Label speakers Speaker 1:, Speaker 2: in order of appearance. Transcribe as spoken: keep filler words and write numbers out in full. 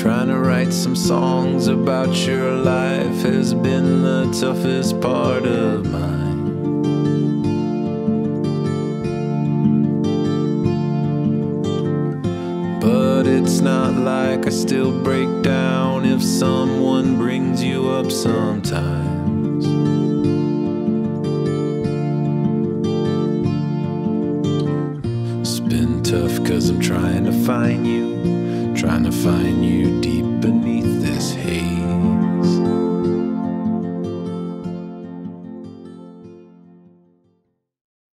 Speaker 1: Trying to write some songs about your life has been the toughest part of mine. But it's not like I still break down if someone brings you up sometimes. It's been tough 'cause I'm trying to find you, trying to find you deep beneath this haze.